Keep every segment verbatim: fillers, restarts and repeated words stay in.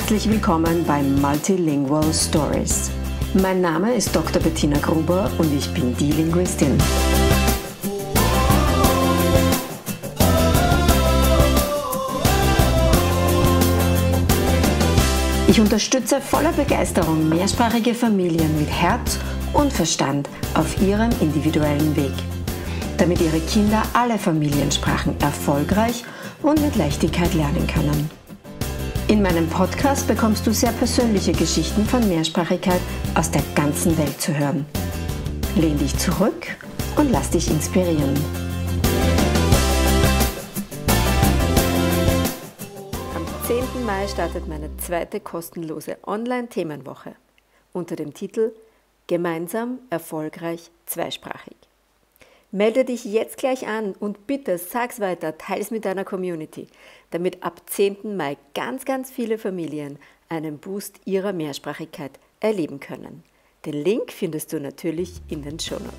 Herzlich willkommen bei Multilingual Stories. Mein Name ist Doktor Bettina Gruber und ich bin die Linguistin. Ich unterstütze voller Begeisterung mehrsprachige Familien mit Herz und Verstand auf ihrem individuellen Weg, damit ihre Kinder alle Familiensprachen erfolgreich und mit Leichtigkeit lernen können. In meinem Podcast bekommst du sehr persönliche Geschichten von Mehrsprachigkeit aus der ganzen Welt zu hören. Lehn dich zurück und lass dich inspirieren. Am zehnten Mai startet meine zweite kostenlose Online-Themenwoche unter dem Titel Gemeinsam erfolgreich zweisprachig. Melde dich jetzt gleich an und bitte sag's weiter, teils mit deiner Community, damit ab zehnten Mai ganz, ganz viele Familien einen Boost ihrer Mehrsprachigkeit erleben können. Den Link findest du natürlich in den Shownotes.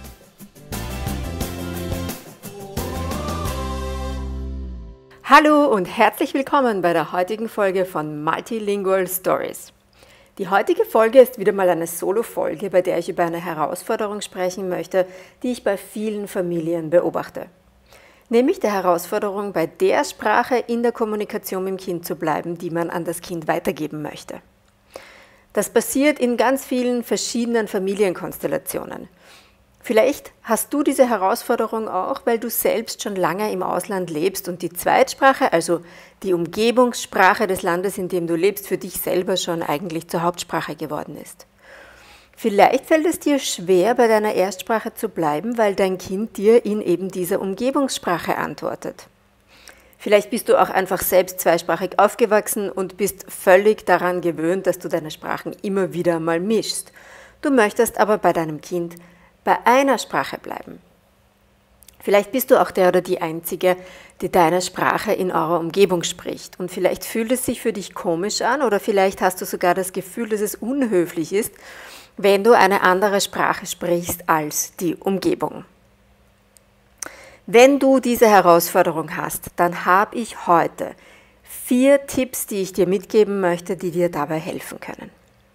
Hallo und herzlich willkommen bei der heutigen Folge von Multilingual Stories. Die heutige Folge ist wieder mal eine Solo-Folge, bei der ich über eine Herausforderung sprechen möchte, die ich bei vielen Familien beobachte. Nämlich der Herausforderung, bei der Sprache in der Kommunikation mit dem Kind zu bleiben, die man an das Kind weitergeben möchte. Das passiert in ganz vielen verschiedenen Familienkonstellationen. Vielleicht hast du diese Herausforderung auch, weil du selbst schon lange im Ausland lebst und die Zweitsprache, also die Umgebungssprache des Landes, in dem du lebst, für dich selber schon eigentlich zur Hauptsprache geworden ist. Vielleicht fällt es dir schwer, bei deiner Erstsprache zu bleiben, weil dein Kind dir in eben dieser Umgebungssprache antwortet. Vielleicht bist du auch einfach selbst zweisprachig aufgewachsen und bist völlig daran gewöhnt, dass du deine Sprachen immer wieder mal mischst. Du möchtest aber bei deinem Kind bei einer Sprache bleiben. Vielleicht bist du auch der oder die Einzige, die deine Sprache in eurer Umgebung spricht. Und vielleicht fühlt es sich für dich komisch an oder vielleicht hast du sogar das Gefühl, dass es unhöflich ist, wenn du eine andere Sprache sprichst als die Umgebung. Wenn du diese Herausforderung hast, dann habe ich heute vier Tipps, die ich dir mitgeben möchte, die dir dabei helfen können.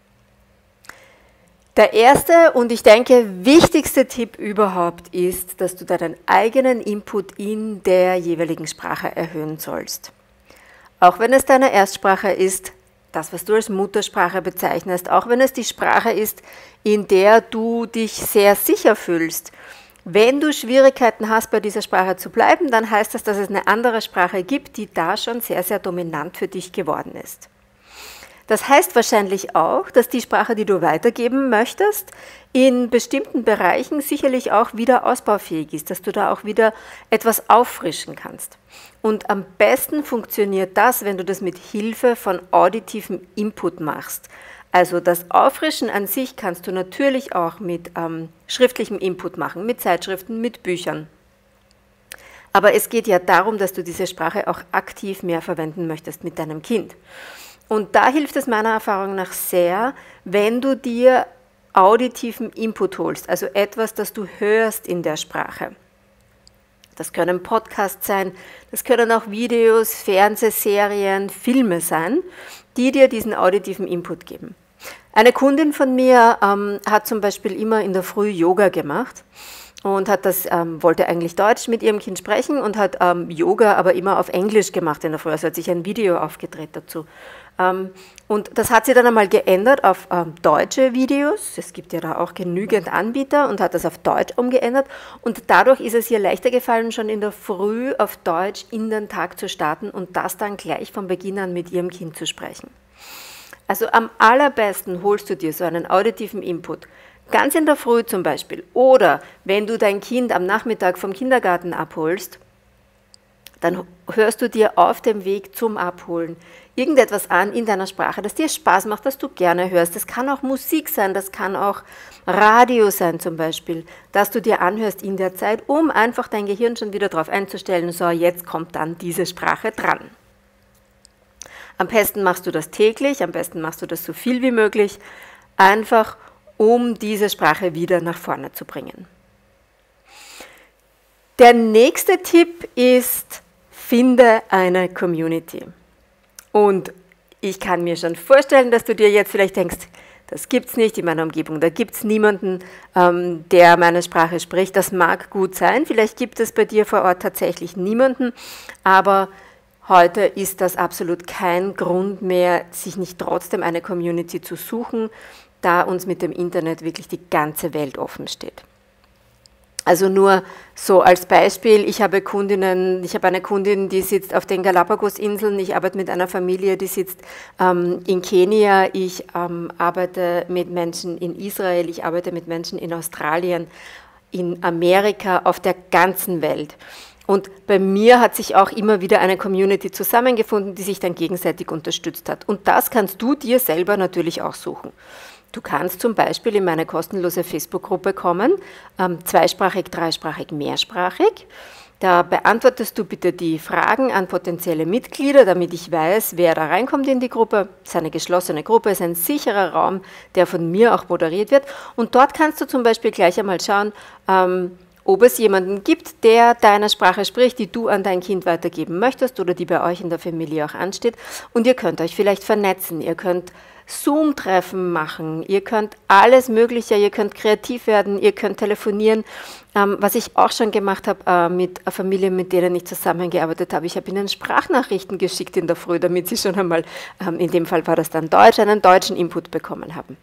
Der erste und ich denke wichtigste Tipp überhaupt ist, dass du deinen eigenen Input in der jeweiligen Sprache erhöhen sollst. Auch wenn es deine Erstsprache ist, das, was du als Muttersprache bezeichnest, auch wenn es die Sprache ist, in der du dich sehr sicher fühlst. Wenn du Schwierigkeiten hast, bei dieser Sprache zu bleiben, dann heißt das, dass es eine andere Sprache gibt, die da schon sehr, sehr dominant für dich geworden ist. Das heißt wahrscheinlich auch, dass die Sprache, die du weitergeben möchtest, in bestimmten Bereichen sicherlich auch wieder ausbaufähig ist, dass du da auch wieder etwas auffrischen kannst. Und am besten funktioniert das, wenn du das mit Hilfe von auditivem Input machst. Also das Auffrischen an sich kannst du natürlich auch mit ähm, schriftlichem Input machen, mit Zeitschriften, mit Büchern. Aber es geht ja darum, dass du diese Sprache auch aktiv mehr verwenden möchtest mit deinem Kind. Und da hilft es meiner Erfahrung nach sehr, wenn du dir auditiven Input holst, also etwas, das du hörst in der Sprache. Das können Podcasts sein, das können auch Videos, Fernsehserien, Filme sein, die dir diesen auditiven Input geben. Eine Kundin von mir ähm, hat zum Beispiel immer in der Früh Yoga gemacht und hat das, ähm, wollte eigentlich Deutsch mit ihrem Kind sprechen und hat ähm, Yoga aber immer auf Englisch gemacht in der Früh, also hat sich ein Video aufgedreht dazu. Ähm, und das hat sie dann einmal geändert auf ähm, deutsche Videos, es gibt ja da auch genügend Anbieter und hat das auf Deutsch umgeändert und dadurch ist es ihr leichter gefallen, schon in der Früh auf Deutsch in den Tag zu starten und das dann gleich von Beginn an mit ihrem Kind zu sprechen. Also am allerbesten holst du dir so einen auditiven Input, ganz in der Früh zum Beispiel, oder wenn du dein Kind am Nachmittag vom Kindergarten abholst, dann hörst du dir auf dem Weg zum Abholen irgendetwas an in deiner Sprache, das dir Spaß macht, das du gerne hörst. Das kann auch Musik sein, das kann auch Radio sein zum Beispiel, das du dir anhörst in der Zeit, um einfach dein Gehirn schon wieder darauf einzustellen, so jetzt kommt dann diese Sprache dran. Am besten machst du das täglich, am besten machst du das so viel wie möglich, einfach um diese Sprache wieder nach vorne zu bringen. Der nächste Tipp ist, finde eine Community. Und Ich kann mir schon vorstellen, dass du dir jetzt vielleicht denkst, das gibt es nicht in meiner Umgebung, da gibt es niemanden, ähm, der meine Sprache spricht. Das mag gut sein, vielleicht gibt es bei dir vor Ort tatsächlich niemanden, aber heute ist das absolut kein Grund mehr, sich nicht trotzdem eine Community zu suchen, da uns mit dem Internet wirklich die ganze Welt offen steht. Also nur so als Beispiel, ich habe Kundinnen, ich habe eine Kundin, die sitzt auf den Galapagos-Inseln, ich arbeite mit einer Familie, die sitzt ähm, in Kenia, ich ähm, arbeite mit Menschen in Israel, ich arbeite mit Menschen in Australien, in Amerika, auf der ganzen Welt. Und bei mir hat sich auch immer wieder eine Community zusammengefunden, die sich dann gegenseitig unterstützt hat. Und das kannst du dir selber natürlich auch suchen. Du kannst zum Beispiel in meine kostenlose Facebook-Gruppe kommen, ähm, zweisprachig, dreisprachig, mehrsprachig. Da beantwortest du bitte die Fragen an potenzielle Mitglieder, damit ich weiß, wer da reinkommt in die Gruppe. Es ist eine geschlossene Gruppe, es ist ein sicherer Raum, der von mir auch moderiert wird. Und dort kannst du zum Beispiel gleich einmal schauen, ähm, ob es jemanden gibt, der deine Sprache spricht, die du an dein Kind weitergeben möchtest oder die bei euch in der Familie auch ansteht. Und ihr könnt euch vielleicht vernetzen, ihr könnt Zoom-Treffen machen, ihr könnt alles Mögliche, ihr könnt kreativ werden, ihr könnt telefonieren. Ähm, was ich auch schon gemacht habe äh, mit Familien, mit denen ich zusammengearbeitet habe, ich habe ihnen Sprachnachrichten geschickt in der Früh, damit sie schon einmal, ähm, in dem Fall war das dann Deutsch, einen deutschen Input bekommen haben.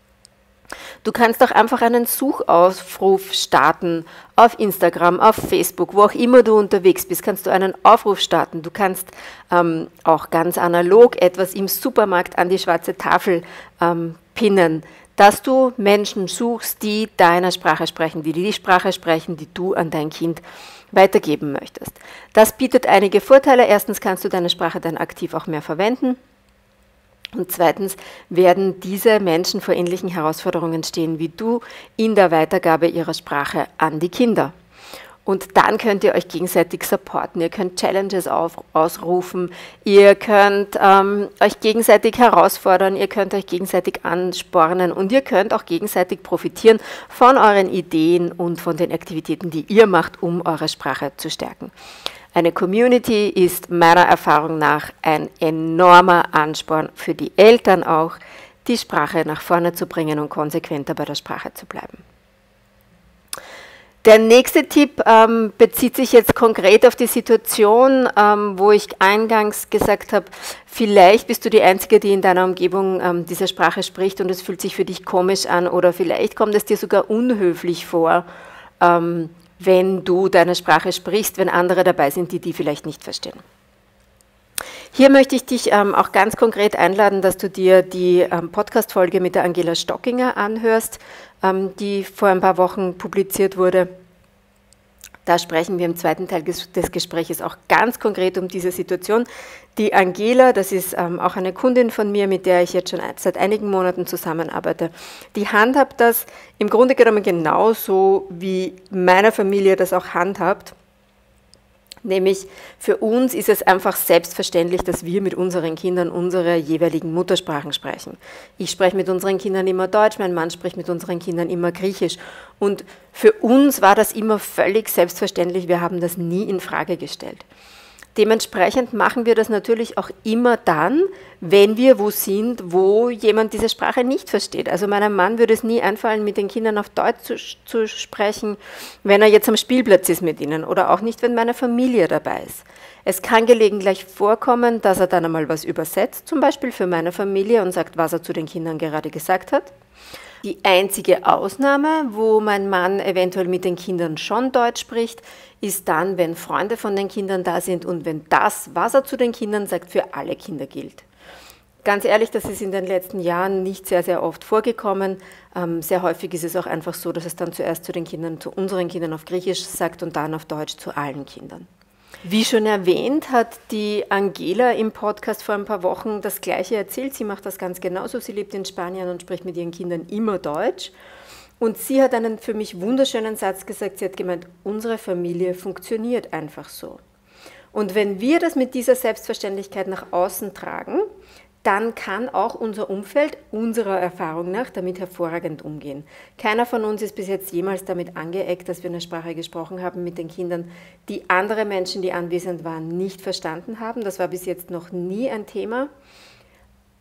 Du kannst auch einfach einen Suchaufruf starten auf Instagram, auf Facebook, wo auch immer du unterwegs bist, kannst du einen Aufruf starten. Du kannst ähm, auch ganz analog etwas im Supermarkt an die schwarze Tafel ähm, pinnen, dass du Menschen suchst, die deine Sprache sprechen, die die Sprache sprechen, die du an dein Kind weitergeben möchtest. Das bietet einige Vorteile. Erstens kannst du deine Sprache dann aktiv auch mehr verwenden. Und zweitens werden diese Menschen vor ähnlichen Herausforderungen stehen wie du in der Weitergabe ihrer Sprache an die Kinder. Und dann könnt ihr euch gegenseitig supporten, ihr könnt Challenges auf, ausrufen, ihr könnt ähm, euch gegenseitig herausfordern, ihr könnt euch gegenseitig anspornen und ihr könnt auch gegenseitig profitieren von euren Ideen und von den Aktivitäten, die ihr macht, um eure Sprache zu stärken. Eine Community ist meiner Erfahrung nach ein enormer Ansporn für die Eltern auch, die Sprache nach vorne zu bringen und konsequenter bei der Sprache zu bleiben. Der nächste Tipp ähm, bezieht sich jetzt konkret auf die Situation, ähm, wo ich eingangs gesagt habe, vielleicht bist du die Einzige, die in deiner Umgebung ähm, diese Sprache spricht und es fühlt sich für dich komisch an oder vielleicht kommt es dir sogar unhöflich vor, ähm, wenn du deine Sprache sprichst, wenn andere dabei sind, die die vielleicht nicht verstehen. Hier möchte ich dich ähm, auch ganz konkret einladen, dass du dir die ähm, Podcast-Folge mit der Angela Stockinger anhörst, ähm, die vor ein paar Wochen publiziert wurde. Da sprechen wir im zweiten Teil des, des Gesprächs auch ganz konkret um diese Situation. Die Angela, das ist ähm, auch eine Kundin von mir, mit der ich jetzt schon seit einigen Monaten zusammenarbeite, die handhabt das im Grunde genommen genauso, wie meine Familie das auch handhabt. Nämlich für uns ist es einfach selbstverständlich, dass wir mit unseren Kindern unsere jeweiligen Muttersprachen sprechen. Ich spreche mit unseren Kindern immer Deutsch, mein Mann spricht mit unseren Kindern immer Griechisch. Und für uns war das immer völlig selbstverständlich, wir haben das nie in Frage gestellt. Dementsprechend machen wir das natürlich auch immer dann, wenn wir wo sind, wo jemand diese Sprache nicht versteht. Also meinem Mann würde es nie einfallen, mit den Kindern auf Deutsch zu, zu sprechen, wenn er jetzt am Spielplatz ist mit ihnen oder auch nicht, wenn meine Familie dabei ist. Es kann gelegentlich vorkommen, dass er dann einmal was übersetzt, zum Beispiel für meine Familie und sagt, was er zu den Kindern gerade gesagt hat. Die einzige Ausnahme, wo mein Mann eventuell mit den Kindern schon Deutsch spricht, ist dann, wenn Freunde von den Kindern da sind und wenn das, was er zu den Kindern sagt, für alle Kinder gilt. Ganz ehrlich, das ist in den letzten Jahren nicht sehr, sehr oft vorgekommen. Ähm, sehr häufig ist es auch einfach so, dass es dann zuerst zu den Kindern, zu unseren Kindern auf Griechisch sagt und dann auf Deutsch zu allen Kindern. Wie schon erwähnt, hat die Angela im Podcast vor ein paar Wochen das Gleiche erzählt. Sie macht das ganz genauso. Sie lebt in Spanien und spricht mit ihren Kindern immer Deutsch. Und sie hat einen für mich wunderschönen Satz gesagt. Sie hat gemeint, unsere Familie funktioniert einfach so. Und wenn wir das mit dieser Selbstverständlichkeit nach außen tragen, dann kann auch unser Umfeld unserer Erfahrung nach damit hervorragend umgehen. Keiner von uns ist bis jetzt jemals damit angeeckt, dass wir eine Sprache gesprochen haben mit den Kindern, die andere Menschen, die anwesend waren, nicht verstanden haben. Das war bis jetzt noch nie ein Thema.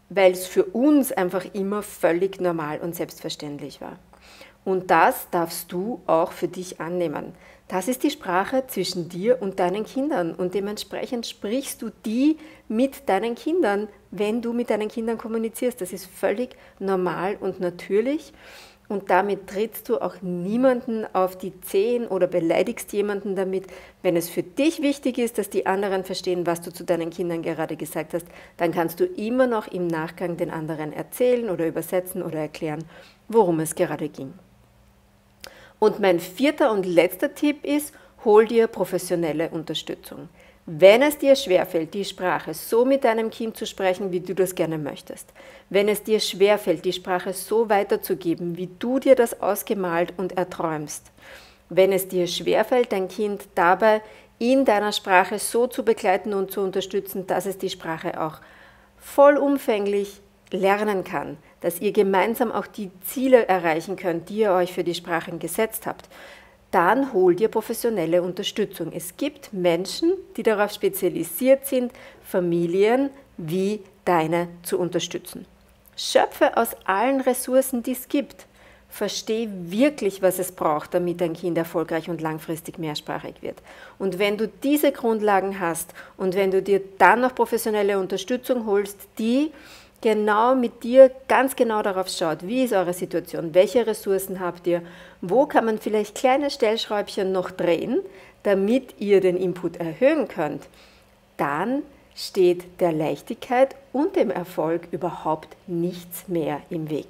weil es für uns einfach immer völlig normal und selbstverständlich war. Und das darfst du auch für dich annehmen. Das ist die Sprache zwischen dir und deinen Kindern und dementsprechend sprichst du die mit deinen Kindern, wenn du mit deinen Kindern kommunizierst. Das ist völlig normal und natürlich und damit trittst du auch niemanden auf die Zehen oder beleidigst jemanden damit. Wenn es für dich wichtig ist, dass die anderen verstehen, was du zu deinen Kindern gerade gesagt hast, dann kannst du immer noch im Nachgang den anderen erzählen oder übersetzen oder erklären, worum es gerade ging. Und mein vierter und letzter Tipp ist, hol dir professionelle Unterstützung. Wenn es dir schwerfällt, die Sprache so mit deinem Kind zu sprechen, wie du das gerne möchtest, wenn es dir schwerfällt, die Sprache so weiterzugeben, wie du dir das ausgemalt und erträumst, wenn es dir schwerfällt, dein Kind dabei in deiner Sprache so zu begleiten und zu unterstützen, dass es die Sprache auch vollumfänglich lernen kann, dass ihr gemeinsam auch die Ziele erreichen könnt, die ihr euch für die Sprachen gesetzt habt, dann hol dir professionelle Unterstützung. Es gibt Menschen, die darauf spezialisiert sind, Familien wie deine zu unterstützen. Schöpfe aus allen Ressourcen, die es gibt. Versteh wirklich, was es braucht, damit dein Kind erfolgreich und langfristig mehrsprachig wird. Und wenn du diese Grundlagen hast und wenn du dir dann noch professionelle Unterstützung holst, die genau mit dir ganz genau darauf schaut, wie ist eure Situation, welche Ressourcen habt ihr, wo kann man vielleicht kleine Stellschräubchen noch drehen, damit ihr den Input erhöhen könnt, dann steht der Leichtigkeit und dem Erfolg überhaupt nichts mehr im Weg.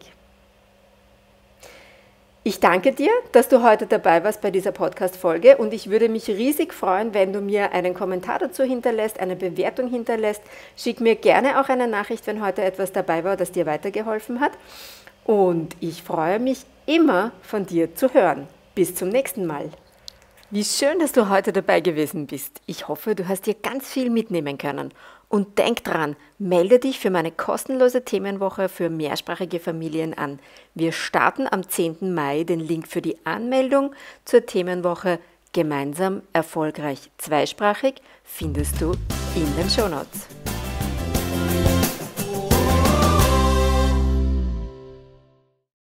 Ich danke dir, dass du heute dabei warst bei dieser Podcast-Folge und ich würde mich riesig freuen, wenn du mir einen Kommentar dazu hinterlässt, eine Bewertung hinterlässt. Schick mir gerne auch eine Nachricht, wenn heute etwas dabei war, das dir weitergeholfen hat. Und ich freue mich immer, von dir zu hören. Bis zum nächsten Mal. Wie schön, dass du heute dabei gewesen bist. Ich hoffe, du hast dir ganz viel mitnehmen können. Und denk dran, melde dich für meine kostenlose Themenwoche für mehrsprachige Familien an. Wir starten am zehnten Mai. Den Link für die Anmeldung zur Themenwoche Gemeinsam erfolgreich zweisprachig findest du in den Shownotes.